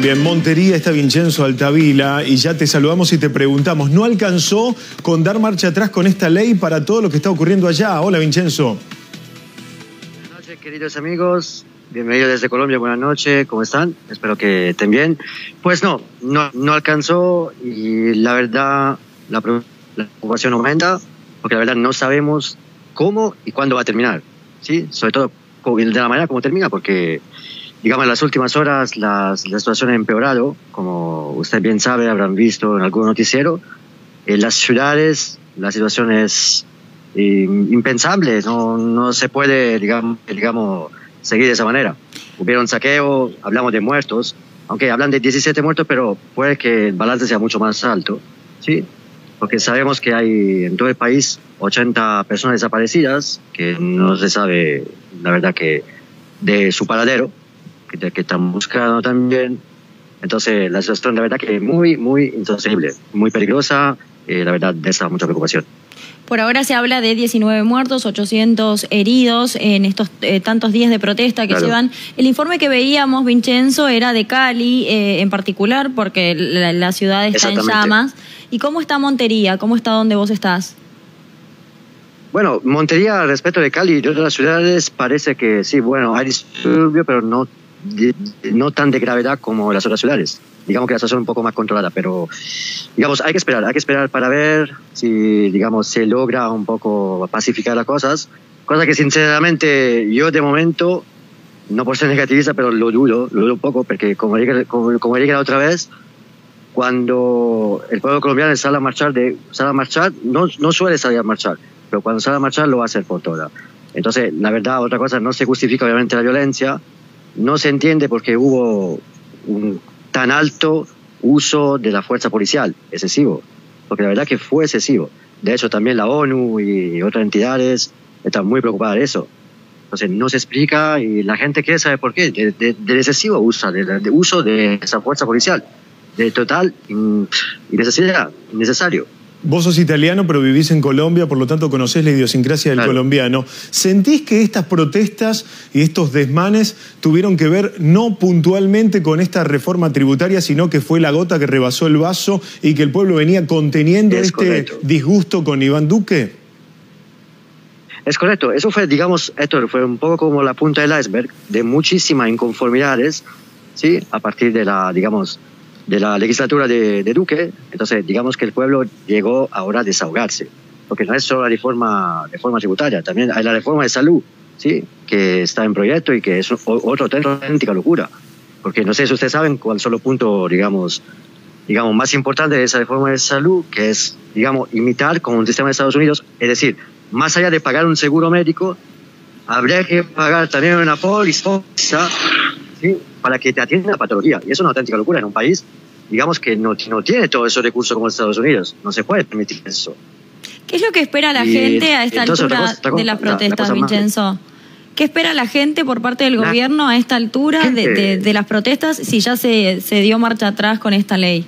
Colombia. En Montería está Vincenzo Altavila y ya te saludamos y te preguntamos, ¿no alcanzó con dar marcha atrás con esta ley para todo lo que está ocurriendo allá? Hola, Vincenzo. Buenas noches, queridos amigos. Bienvenidos desde Colombia. Buenas noches. ¿Cómo están? Espero que estén bien. Pues no alcanzó y la verdad la preocupación aumenta porque la verdad no sabemos cómo y cuándo va a terminar. ¿Sí? Sobre todo de la manera como termina, porque digamos en las últimas horas la situación ha empeorado, como usted bien sabe, habrán visto en algún noticiero. En las ciudades la situación es impensable, no se puede, digamos, seguir de esa manera. Hubieron saqueo, hablamos de muertos, aunque hablan de 17 muertos, pero puede que el balance sea mucho más alto, ¿sí? Porque sabemos que hay en todo el país 80 personas desaparecidas, que no se sabe, la verdad, que de su paradero, que están buscando también. Entonces, la situación, la verdad, que es muy, muy insostenible, muy peligrosa, la verdad, de esa mucha preocupación. Por ahora se habla de 19 muertos, 800 heridos en estos tantos días de protesta que llevan. El informe que veíamos, Vincenzo, era de Cali en particular, porque la ciudad está en llamas. ¿Y cómo está Montería? ¿Cómo está donde vos estás? Bueno, Montería, respecto de Cali y de otras ciudades, parece que sí, bueno, hay disturbio, pero no tan de gravedad como las otras ciudades. Digamos que la situación es un poco más controlada, pero digamos, hay que esperar para ver si, digamos, se logra un poco pacificar las cosas, cosa que sinceramente yo de momento, no por ser negativista, pero lo dudo un poco, porque como dije la otra vez, cuando el pueblo colombiano sale a marchar, no suele salir a marchar, pero cuando sale a marchar lo va a hacer por toda. Entonces, la verdad, otra cosa, no se justifica obviamente la violencia, no se entiende por qué hubo un tan alto uso de la fuerza policial, excesivo, porque la verdad que fue excesivo. De hecho, también la ONU y otras entidades están muy preocupadas de eso. Entonces, no se explica y la gente quiere saber por qué, del excesivo uso de esa fuerza policial, de total innecesario. Vos sos italiano, pero vivís en Colombia, por lo tanto conocés la idiosincrasia del colombiano. ¿Sentís que estas protestas y estos desmanes tuvieron que ver no puntualmente con esta reforma tributaria, sino que fue la gota que rebasó el vaso y que el pueblo venía conteniendo disgusto con Iván Duque? Es correcto. Eso fue, digamos, Héctor, fue un poco como la punta del iceberg de muchísimas inconformidades, ¿sí? A partir de la, digamos, de la legislatura de Duque. Entonces, digamos que el pueblo llegó ahora a desahogarse, porque no es solo la reforma tributaria, también hay la reforma de salud, ¿sí? Que está en proyecto y que es otra auténtica locura, porque no sé si ustedes saben cuál son los puntos, digamos, más importantes de esa reforma de salud, que es, digamos, imitar con un sistema de Estados Unidos, es decir, más allá de pagar un seguro médico, habría que pagar también una póliza, ¿sí? Para que te atienda la patología. Y eso es una auténtica locura en un país, digamos, que no tiene todos esos recursos como Estados Unidos. No se puede permitir eso. ¿Qué es lo que espera la gente a esta altura de las protestas, Vincenzo? ¿Qué espera la gente por parte del gobierno a esta altura de las protestas si ya se dio marcha atrás con esta ley?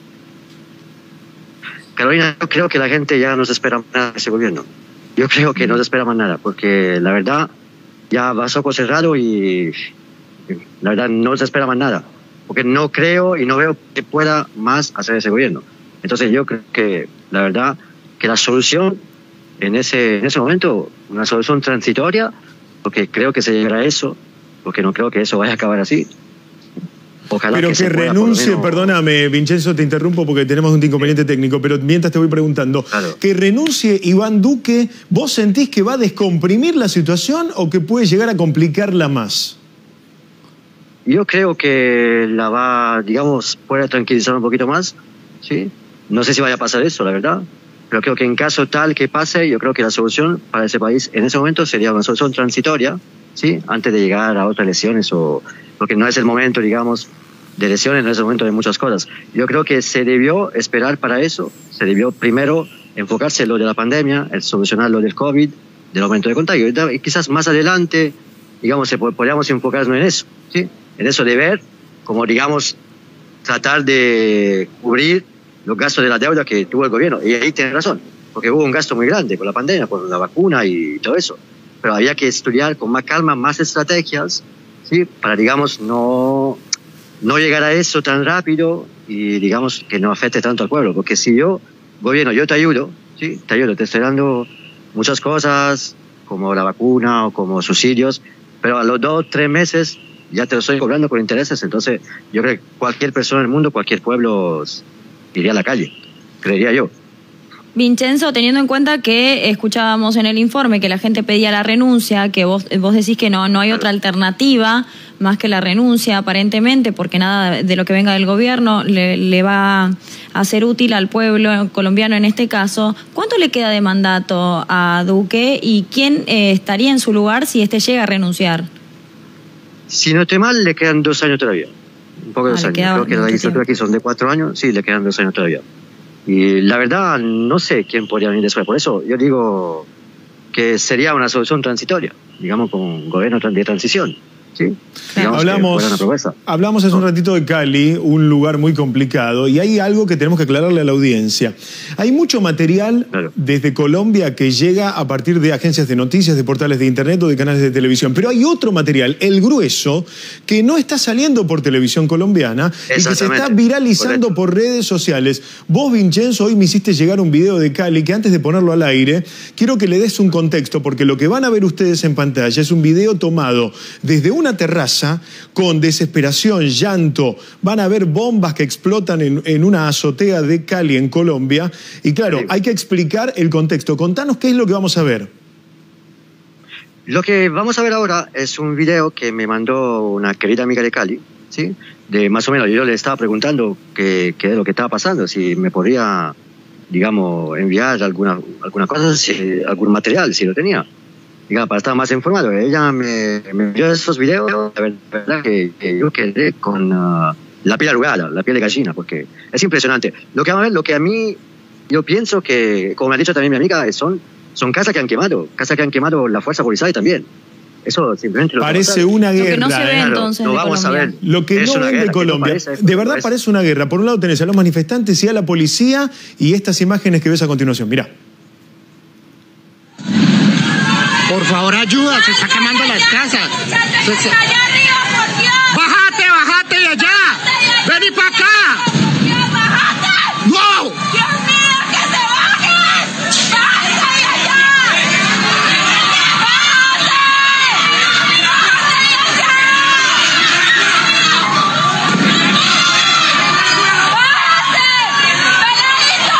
Carolina, yo creo que la gente ya no se espera nada de ese gobierno. Yo creo que no se espera más nada, porque la verdad ya va a ojos cerrados y la verdad no se espera más nada, porque no creo y no veo que pueda más hacer ese gobierno. Entonces yo creo que la verdad que la solución en ese momento, una solución transitoria, porque creo que se llegará a eso, porque no creo que eso vaya a acabar así. Ojalá pero que renuncie, menos... Perdóname, Vincenzo, te interrumpo porque tenemos un inconveniente técnico, pero mientras te voy preguntando, que renuncie Iván Duque, ¿vos sentís que va a descomprimir la situación o que puede llegar a complicarla más? Yo creo que la va, digamos, puede tranquilizar un poquito más, ¿sí? No sé si vaya a pasar eso, la verdad, pero creo que en caso tal que pase, yo creo que la solución para ese país en ese momento sería una solución transitoria, ¿sí? Antes de llegar a otras elecciones, porque no es el momento, digamos, de elecciones, no es el momento de muchas cosas. Yo creo que se debió esperar para eso, se debió primero enfocarse en lo de la pandemia, el solucionar lo del COVID, del aumento de contagio, y quizás más adelante, digamos, podríamos enfocarnos en eso, ¿sí? En eso de ver, como digamos, tratar de cubrir los gastos de la deuda que tuvo el gobierno. Y ahí tiene razón, porque hubo un gasto muy grande por la pandemia, por la vacuna y todo eso. Pero había que estudiar con más calma, más estrategias, ¿sí? Para, digamos, no no llegar a eso tan rápido y digamos que no afecte tanto al pueblo, porque si yo, gobierno, yo te ayudo, sí, te ayudo, te estoy dando muchas cosas como la vacuna o como subsidios, pero a los 2 o 3 meses ya te lo estoy cobrando con intereses. Entonces yo creo que cualquier persona en el mundo, cualquier pueblo iría a la calle, creería yo. Vincenzo, teniendo en cuenta que escuchábamos en el informe que la gente pedía la renuncia, que vos decís que no hay otra alternativa más que la renuncia aparentemente, porque nada de lo que venga del gobierno le va a ser útil al pueblo colombiano en este caso, ¿cuánto le queda de mandato a Duque y quién estaría en su lugar si este llega a renunciar? Si no estoy mal, le quedan 2 años todavía, un poco de 2 años. Creo que la legislatura aquí son de 4 años, sí, le quedan 2 años todavía. Y la verdad, no sé quién podría venir después. Por eso yo digo que sería una solución transitoria, digamos, con un gobierno de transición. ¿Sí? Hablamos hace un ratito de Cali, un lugar muy complicado, y hay algo que tenemos que aclararle a la audiencia. Hay mucho material desde Colombia que llega a partir de agencias de noticias, de portales de internet o de canales de televisión, pero hay otro material, el grueso, que no está saliendo por televisión colombiana y que se está viralizando por redes sociales. Vos, Vincenzo, hoy me hiciste llegar un video de Cali que antes de ponerlo al aire, quiero que le des un contexto, porque lo que van a ver ustedes en pantalla es un video tomado desde una terraza con desesperación, llanto, van a ver bombas que explotan en una azotea de Cali en Colombia y claro, hay que explicar el contexto. Contanos qué es lo que vamos a ver. Lo que vamos a ver ahora es un video que me mandó una querida amiga de Cali, ¿sí? De más o menos, yo le estaba preguntando qué es lo que estaba pasando, si me podría, digamos, enviar alguna cosa, algún material, si lo tenía. Digamos, para estar más informado. Ella me envió esos videos, la verdad que yo quedé con la piel arrugada, la piel de gallina, porque es impresionante. Lo que a mí, yo pienso que, como me ha dicho también mi amiga, son casas que han quemado la fuerza policial también. Eso simplemente parece una guerra. Lo que no se ve entonces no vamos a ver. Lo que no ven de Colombia. De verdad parece una guerra. Por un lado tenés a los manifestantes y a la policía y estas imágenes que ves a continuación. Mirá. Por favor, ayuda, se está quemando las casas. ¡Allá arriba, por Dios! ¡Bájate de allá! ¡Vení para acá! ¡Bájate! ¡No! ¡Dios mío, que se bajen! ¡Bájate de allá! ¡Bájate! ¡Bájate de allá! ¡Bájate! ¡Peladito!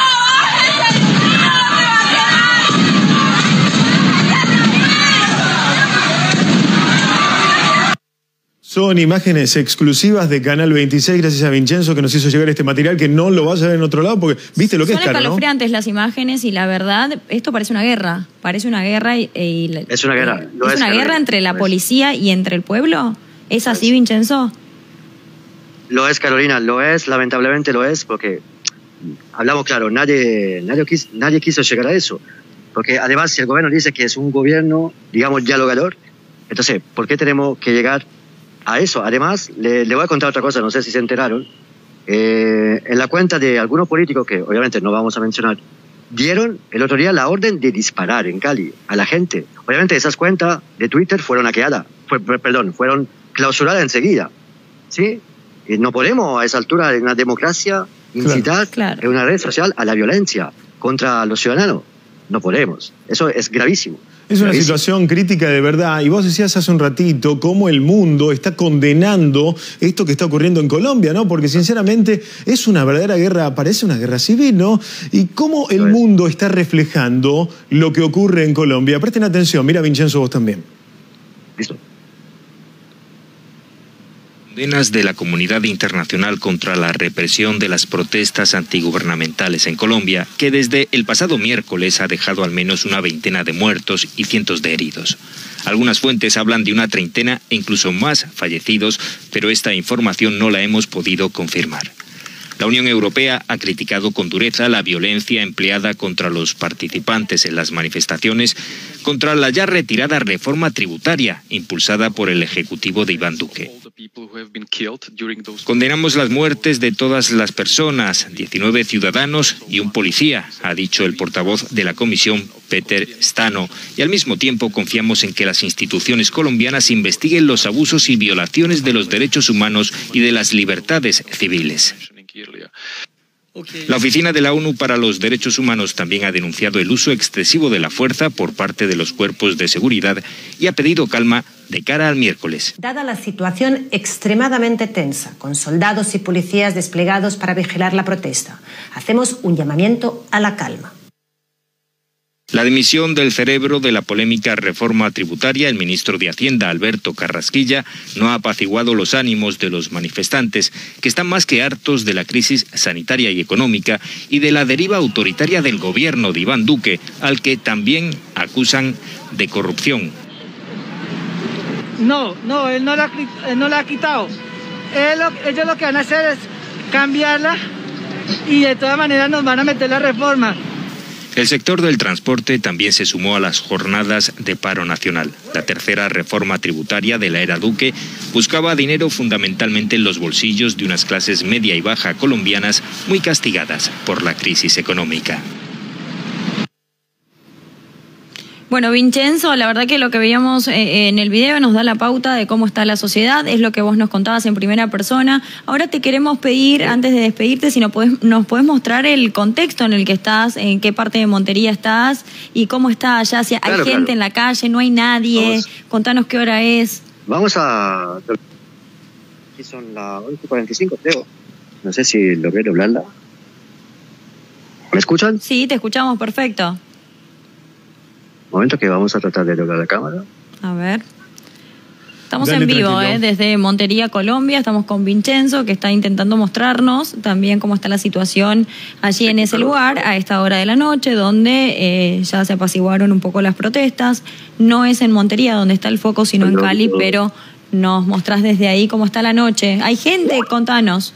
Son imágenes exclusivas de Canal 26, gracias a Vincenzo que nos hizo llegar este material que no lo vas a ver en otro lado porque viste lo que es, Caro, ¿no? Son escalofriantes las imágenes y la verdad, esto parece una guerra. Parece una guerra es una guerra. ¿Es una guerra entre la policía y entre el pueblo? ¿Es así, Vincenzo? Lo es, Carolina, lo es, lamentablemente lo es, porque hablamos claro, nadie quiso llegar a eso. Porque además, si el gobierno dice que es un gobierno, digamos, dialogador, entonces, ¿por qué tenemos que llegar a eso? Además, le voy a contar otra cosa, no sé si se enteraron. En la cuenta de algunos políticos, que obviamente no vamos a mencionar, dieron el otro día la orden de disparar en Cali a la gente. Obviamente esas cuentas de Twitter fueron fueron clausuradas enseguida. ¿Sí? Y no podemos a esa altura de una democracia incitar en una red social a la violencia contra los ciudadanos. No podemos. Eso es gravísimo. Es una situación crítica de verdad. Y vos decías hace un ratito cómo el mundo está condenando esto que está ocurriendo en Colombia, ¿no? Porque sinceramente es una verdadera guerra, parece una guerra civil, ¿no? Y cómo el mundo está reflejando lo que ocurre en Colombia. Presten atención, mira Vincenzo, vos también. Listo. Condenas de la comunidad internacional contra la represión de las protestas antigubernamentales en Colombia, que desde el pasado miércoles ha dejado al menos una veintena de muertos y cientos de heridos. Algunas fuentes hablan de una treintena e incluso más fallecidos, pero esta información no la hemos podido confirmar. La Unión Europea ha criticado con dureza la violencia empleada contra los participantes en las manifestaciones contra la ya retirada reforma tributaria impulsada por el Ejecutivo de Iván Duque. Condenamos las muertes de todas las personas, 19 ciudadanos y un policía, ha dicho el portavoz de la comisión, Peter Stano, y al mismo tiempo confiamos en que las instituciones colombianas investiguen los abusos y violaciones de los derechos humanos y de las libertades civiles. La Oficina de la ONU para los Derechos Humanos también ha denunciado el uso excesivo de la fuerza por parte de los cuerpos de seguridad y ha pedido calma de cara al miércoles. Dada la situación extremadamente tensa, con soldados y policías desplegados para vigilar la protesta, hacemos un llamamiento a la calma. La dimisión del cerebro de la polémica reforma tributaria, el ministro de Hacienda, Alberto Carrasquilla, no ha apaciguado los ánimos de los manifestantes, que están más que hartos de la crisis sanitaria y económica y de la deriva autoritaria del gobierno de Iván Duque, al que también acusan de corrupción. No, él no la ha quitado. Ellos lo que van a hacer es cambiarla y de todas maneras nos van a meter la reforma. El sector del transporte también se sumó a las jornadas de paro nacional. La tercera reforma tributaria de la era Duque buscaba dinero fundamentalmente en los bolsillos de unas clases media y baja colombianas muy castigadas por la crisis económica. Bueno, Vincenzo, la verdad que lo que veíamos en el video nos da la pauta de cómo está la sociedad, es lo que vos nos contabas en primera persona. Ahora te queremos pedir, antes de despedirte, si nos podés mostrar el contexto en el que estás, en qué parte de Montería estás y cómo está allá, si hay gente en la calle, no hay nadie, contanos qué hora es. Vamos a... Aquí son las 11:45, creo. No sé si logré doblarla. ¿Me escuchan? Sí, te escuchamos perfecto. Momento que vamos a tratar de doblar la cámara. A ver. Estamos en vivo, desde Montería, Colombia. Estamos con Vincenzo, que está intentando mostrarnos también cómo está la situación allí en ese lugar, a esta hora de la noche, donde ya se apaciguaron un poco las protestas. No es en Montería donde está el foco, sino en Cali, pero nos mostrás desde ahí cómo está la noche. ¿Hay gente? Contanos.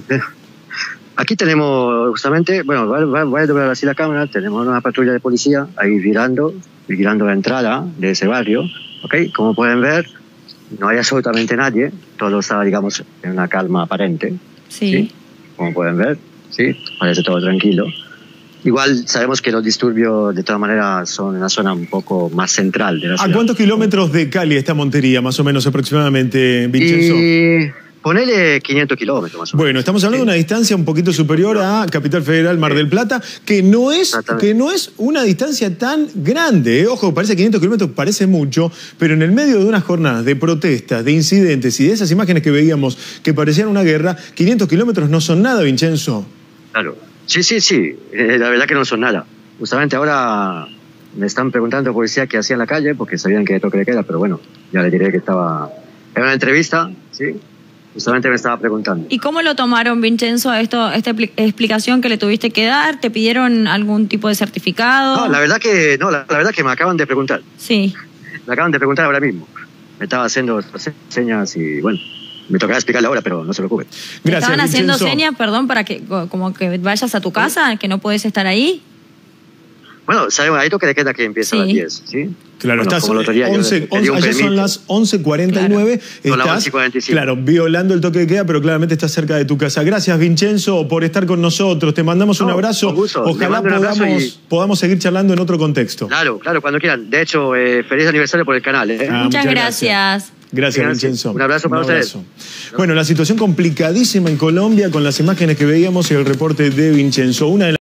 Aquí tenemos justamente, bueno, voy a doblar así la cámara, tenemos una patrulla de policía ahí vigilando la entrada de ese barrio, ¿ok? Como pueden ver, no hay absolutamente nadie, todo está, digamos, en una calma aparente. Sí. Como pueden ver, sí, parece todo tranquilo. Igual sabemos que los disturbios de todas maneras son en una zona un poco más central de la ciudad. ¿A cuántos kilómetros de Cali está Montería, más o menos aproximadamente, Vincenzo? Ponele 500 kilómetros más o menos. Bueno, estamos hablando de una distancia un poquito superior a Capital Federal, Mar del Plata, que no es una distancia tan grande. Ojo, parece 500 kilómetros, parece mucho, pero en el medio de unas jornadas de protestas, de incidentes y de esas imágenes que veíamos que parecían una guerra, 500 kilómetros no son nada, Vincenzo. Claro, sí, la verdad que no son nada. Justamente ahora me están preguntando policía qué hacía en la calle, porque sabían que toque de queda, pero bueno, ya le diré que estaba en una entrevista, ¿sí? Justamente me estaba preguntando. ¿Y cómo lo tomaron, Vincenzo, esta explicación que le tuviste que dar? ¿Te pidieron algún tipo de certificado? No, la verdad que me acaban de preguntar. Sí. Me acaban de preguntar ahora mismo. Me estaba haciendo señas y bueno, me tocaba explicarle ahora, pero no se preocupe. Gracias, ¿estaban haciendo señas, perdón, para que como que vayas a tu casa, que no puedes estar ahí? Bueno, sabemos, hay toque de queda que empieza a las 10, ¿sí? Claro, bueno, estás allá son las 11:49. Claro. Estás, 11:45. claro, violando el toque de queda, pero claramente estás cerca de tu casa. Gracias, Vincenzo, por estar con nosotros. Te mandamos un abrazo. Con gusto. Ojalá podamos seguir charlando en otro contexto. Claro, cuando quieran. De hecho, feliz aniversario por el canal. Muchas gracias. Gracias, Vincenzo. Un abrazo para ustedes. Bueno, la situación complicadísima en Colombia con las imágenes que veíamos y el reporte de Vincenzo.